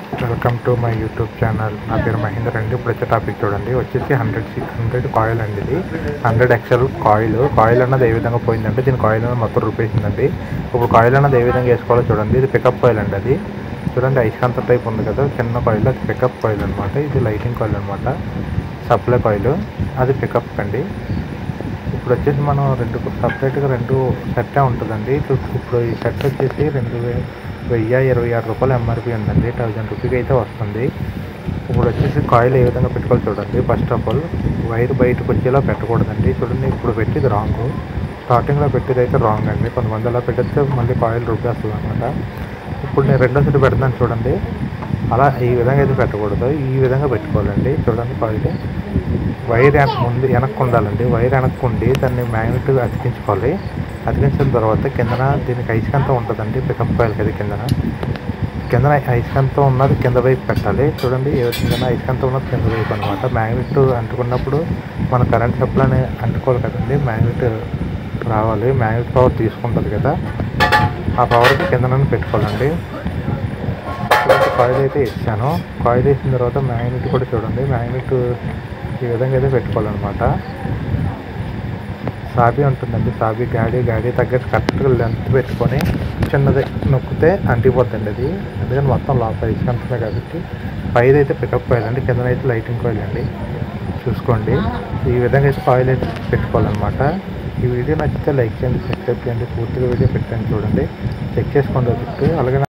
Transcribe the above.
Welcome to my YouTube channel. నా పేరు మహేందర్ అండి. ఇప్పుడు వచ్చే టాపిక్ చూడండి, వచ్చేసి 100 కాయిల్ అండి. ఇది 100 XL కాయిల్ అన్నది ఏ విధంగా పోయిందంటే దీని కాయిల్ అన్నది మొత్తం రూపేసిందండి. ఇప్పుడు కాయిల్ అన్నది ఏ విధంగా వేసుకోవాలో చూడండి. ఇది పికప్ కాయిల్ అండి. అది చూడండి, ఐస్కాంత టైప్ ఉంది కదా, చిన్న కాయిల్, అది పికప్ కాయిల్ అనమాట. ఇది లైటింగ్ కాయిల్ అనమాట, సప్లై కాయిల్, అది పికప్ అండి. ఇప్పుడు వచ్చేసి మనం సపరేట్గా రెండు సెట్టే ఉంటుందండి. ఇప్పుడు ఈ సెట్ వచ్చేసి 1026 రూపాయలు ఎంఆర్పి ఉందండి. 1000 రూపీకి అయితే వస్తుంది. ఇప్పుడు వచ్చేసి కాయిల్ ఏ విధంగా పెట్టుకోవాలి చూడండి. ఫస్ట్ ఆఫ్ ఆల్ వైర్ బయటకు వచ్చేలా పెట్టకూడదండి. చూడండి, ఇప్పుడు పెట్టేది రాంగ్, స్టార్టింగ్లో పెట్టేది అయితే రాంగ్ అండి. కొంతమంది అలా పెట్టేస్తే మళ్ళీ కాయిల్ రూపేస్తుంది అనమాట. ఇప్పుడు నేను రెండో సెట్ పెడతాను చూడండి. అలా ఈ విధంగా అయితే పెట్టకూడదు, ఈ విధంగా పెట్టుకోవాలండి. చూడండి, కాయిల్ వైర్ వెనక్కు ఉండాలండి. వైర్ వెనక్కు ఉండి దాన్ని మ్యాగ్నెట్గా అతికించుకోవాలి. అతికించిన తర్వాత కిందన దీనికి ఐస్కాంతం ఉంటుందండి. పికప్ కాయిల్కి అది కిందన ఐస్కాంతం ఉన్నది కింద వైపు పెట్టాలి. చూడండి, కిందన ఐస్కాంతం ఉన్నది కింద వైపు అనమాట. మ్యాగ్నెట్ అంటుకున్నప్పుడు మన కరెంట్ సప్లైని అంటుకోవాలి కదండి. మ్యాగ్నెట్ రావాలి, మ్యాగ్నెట్ పవర్ తీసుకుంటుంది కదా, ఆ పవర్కి కిందన పెట్టుకోవాలండి. కాయిల్ అయితే ఇచ్చాను. కాయిల్ వేసిన తర్వాత మ్యాగ్నెట్ కూడా చూడండి, మ్యాగ్నెట్ ఈ విధంగా అయితే పెట్టుకోవాలన్నమాట. సాబీ ఉంటుందండి, సాబీ గాడి తగ్గట్టు కరెక్ట్గా లెంత్ పెట్టుకొని చిన్నది నొక్కితే అంటిపోద్దండి అది. అందుకని మొత్తం లోపల ఇసుకంతమే కాబట్టి పైది అయితే పికప్ కాయిల్ అండి, కింద అయితే లైటింగ్ కాయిల్ అండి. చూసుకోండి, ఈ విధంగా అయితే కాయిల్ అయితే పెట్టుకోవాలన్నమాట. ఈ వీడియో నచ్చితే లైక్ చేయండి, సబ్స్క్రైబ్ చేయండి, పూర్తిగా వీడియో పెట్టండి. చూడండి, చెక్ చేసుకోండి. అలాగే